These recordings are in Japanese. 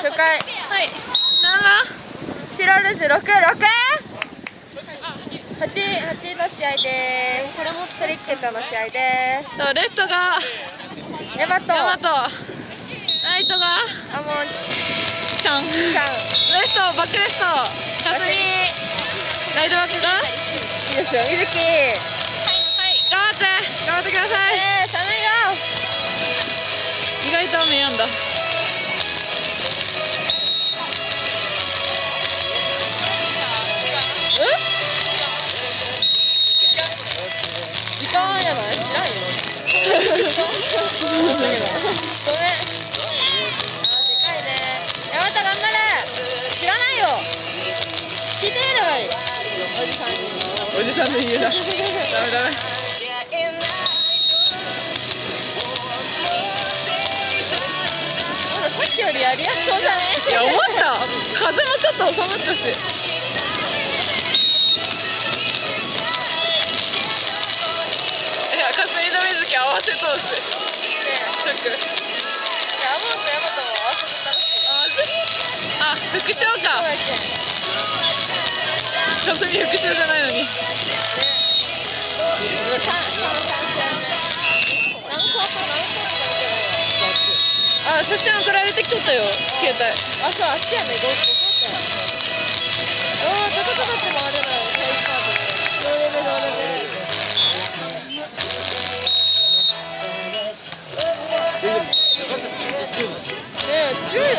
初回。 はい。何番？ チロルズ6、8の試合でこれもトリッケットの試合でレフトがヤマト、 ライトがアモンちゃん、レフトバックレフトかすみ、ライトバックがいいですよ、みずき。 はい、頑張ってください。 寒いよ。 意外と雨やんだ。 時間やない？知らんよ。ごめん。でかいね。ヤマト頑張れ。知らないよ。聞いてみればいい。おじさんの家だ。ダメ。さっきよりやりやすそうじゃね？ いや、思った。風もちょっと収まったし。かすみとみずき合わせとうし。 アモンとヤマトも合わせてたらしい。 あ、副賞か。かすみ副賞じゃないのに。あ、写真送られてきとったよ、携帯。 あ、そう、あっちやね、5個や。おー、タタタタって回れない。どれねえ、強いよね。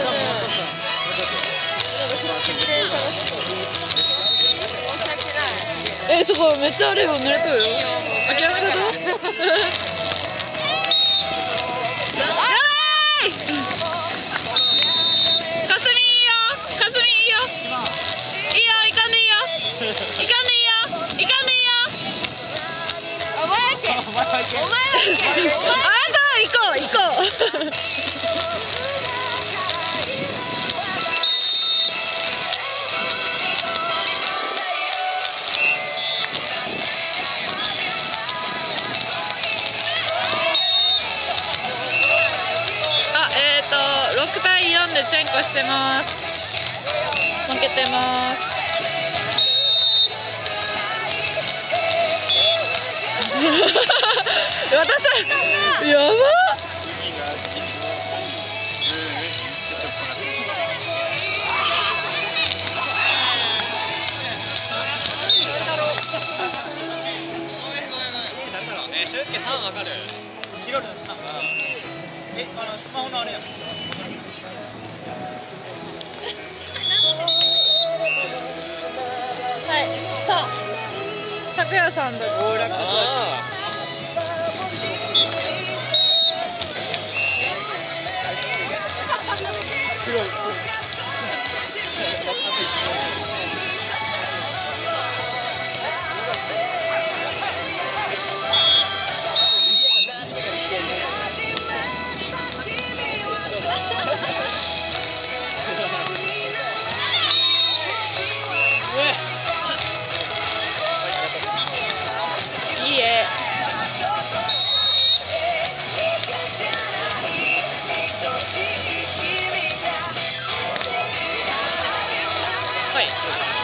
そこめっちゃあれよ、濡れとるよ。諦めたと。6対4でチェンコしてます。負けてます。渡せ。やばっ。 俊介さんわかる？チロルズさんがスマホのあれやん。 はい、さあ、拓也さんだ。いいえ。はい。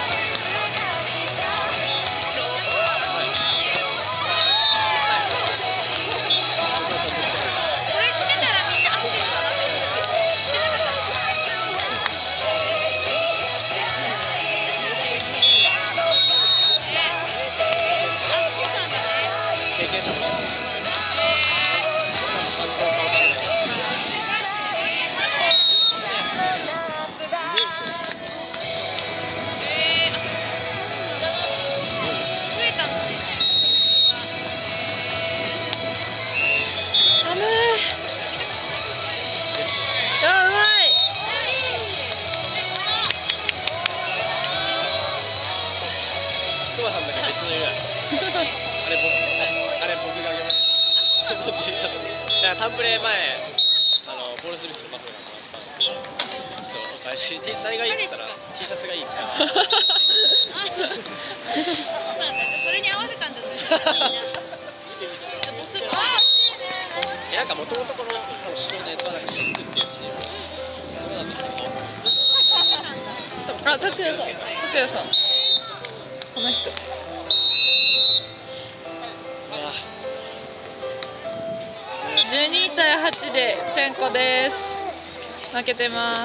タンプレ前ボールスミスのマフラーもらったんですけど、ちょっとお返し、何がいいって言ったら T シャツがいいって言ったらそうなんだ。じゃあそれに合わせたんだ。それなんかもともとこの多分白のやつはなんかシックっていうやつで、そうなんだけどあ、拓也さん、拓也さん。この人。12対8でチェンコです。負けてます。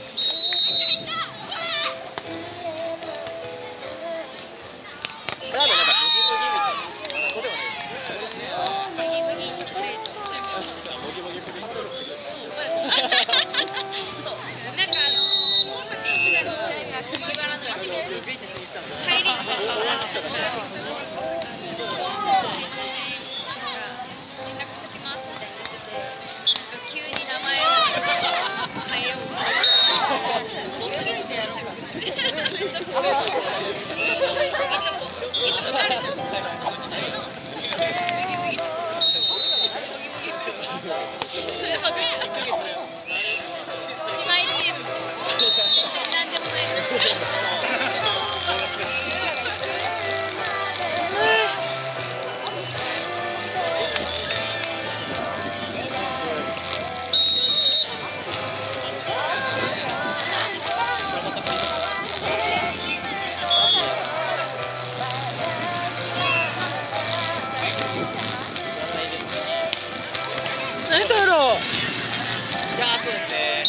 何だろう。 いやそうですね。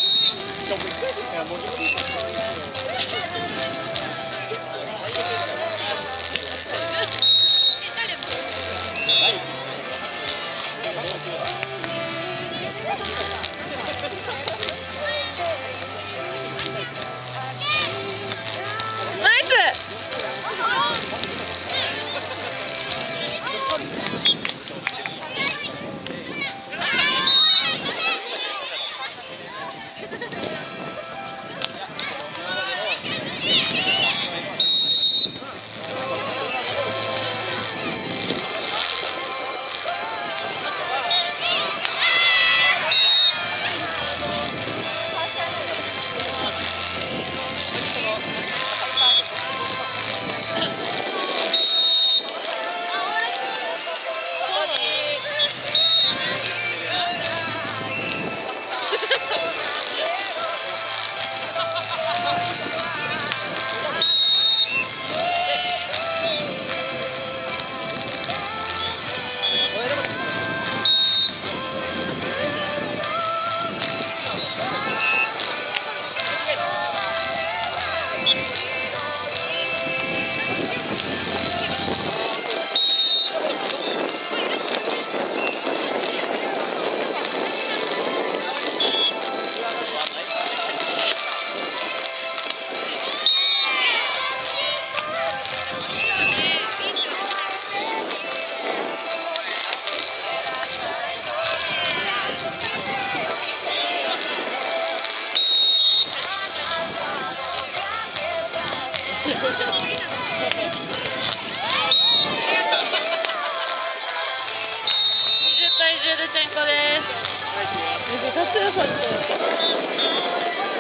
ナイス。20対10でチェンコです。達也さんと。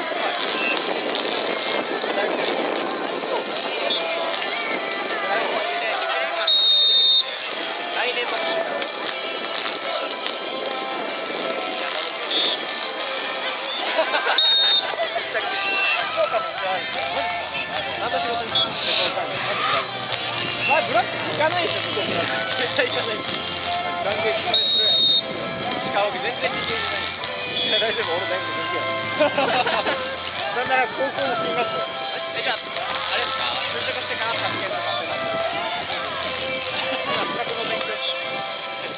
まあブラック行かないでしょ。絶対行かないし。断言するやん。顔全然似てない。いや大丈夫、俺大丈夫なんなら高校の進学校。じゃああれですか。就職してから助けたかってなって。今資格の勉強して。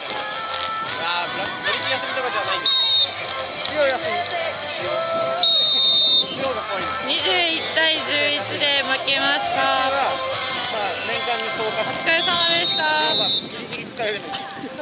ああブラック乗り気休みとかじゃないんです。強い休み。強が怖い。 21対11で負けました。 まあ年間に総括。 お疲れ様でした。 ギリギリ使えるんです。